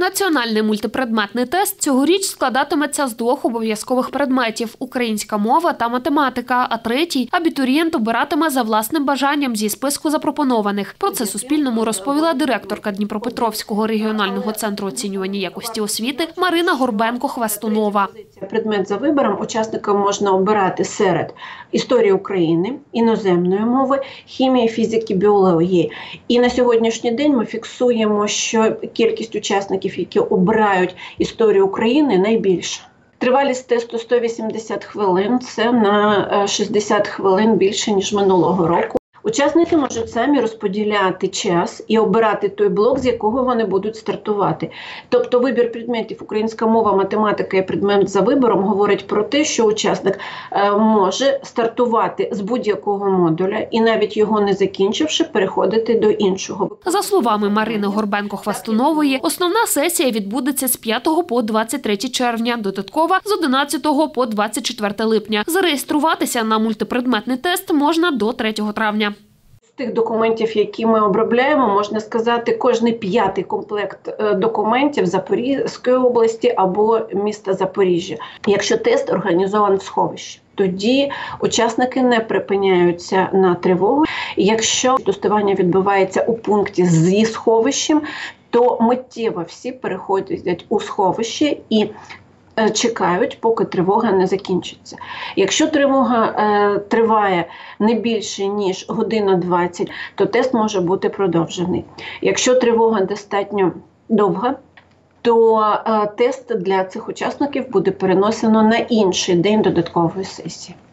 Національний мультипредметний тест цьогоріч складатиметься з 2 обов'язкових предметів – українська мова та математика, а третій – абітурієнт обиратиме за власним бажанням зі списку запропонованих. Про це Суспільному розповіла директорка Дніпропетровського регіонального центру оцінювання якості освіти Марина Горбенко-Хвестунова. Предмет за вибором учасникам можна обирати серед історії України, іноземної мови, хімії, фізики, біології. І на сьогоднішній день ми фіксуємо, що кількість учасників, які обирають історію України, найбільша. Тривалість тесту 180 хвилин – це на 60 хвилин більше, ніж минулого року. Учасники можуть самі розподіляти час і обирати той блок, з якого вони будуть стартувати. Тобто вибір предметів українська мова, математика і предмет за вибором говорить про те, що учасник може стартувати з будь-якого модуля і навіть його не закінчивши, переходити до іншого. За словами Марини Горбенко-Хвестунової, основна сесія відбудеться з 5 по 23 червня, додаткова з 11 по 24 липня. Зареєструватися на мультипредметний тест можна до 3 травня. З тих документів, які ми обробляємо, можна сказати, кожний 5-й комплект документів Запорізької області або міста Запоріжжя. Якщо тест організований в сховищі, тоді учасники не припиняються на тривогу. Якщо тестування відбувається у пункті зі сховищем, то миттєво всі переходять у сховище і чекають, поки тривога не закінчиться. Якщо тривога триває не більше, ніж година 20, то тест може бути продовжений. Якщо тривога достатньо довга, то тест для цих учасників буде перенесено на інший день додаткової сесії.